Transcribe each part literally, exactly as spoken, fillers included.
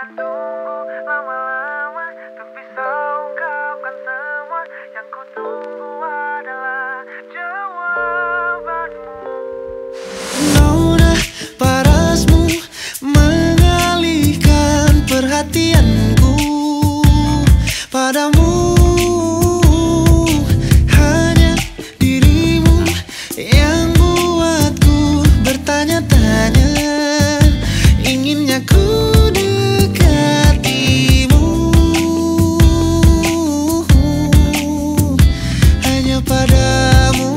tunggu lama-lama untuk bisa ungkapkan semua. Yang ku tunggu adalah jawabanmu. Nona parasmu mengalihkan perhatianku padamu. Hanya dirimu yang buatku bertanya-tanya. Inginnya ku dekatimu hanya padamu.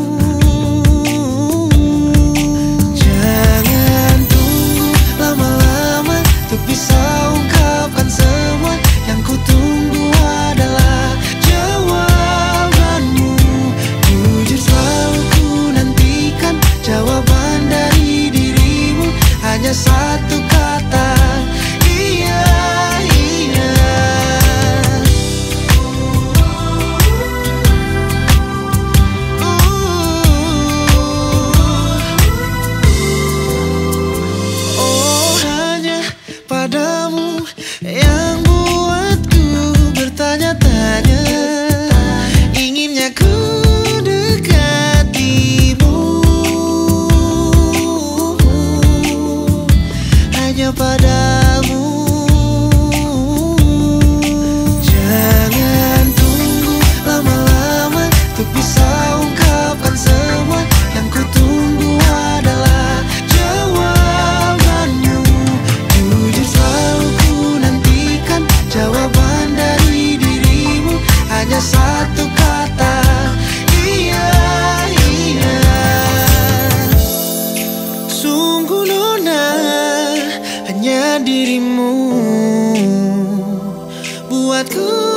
Jangan tunggu lama-lama untuk bisa ungkapkan semua. Yang ku tunggu adalah jawabanmu. Jujur selalu ku nantikan jawaban dari dirimu. Hanya satu kata, iya, iya. Oh, hanya padamu yang buatku bertanya-tanya. Inginnya ku dekatimu hanya padamu. Jangan tunggu lama-lama untuk bisa ungkapkan semua. Yang ku tunggu adalah jawabanmu. Jujur selalu ku nantikan jawaban dari dirimu. Hanya satu kata, iya, iya. Sungguh Nona, hanya dirimu buatku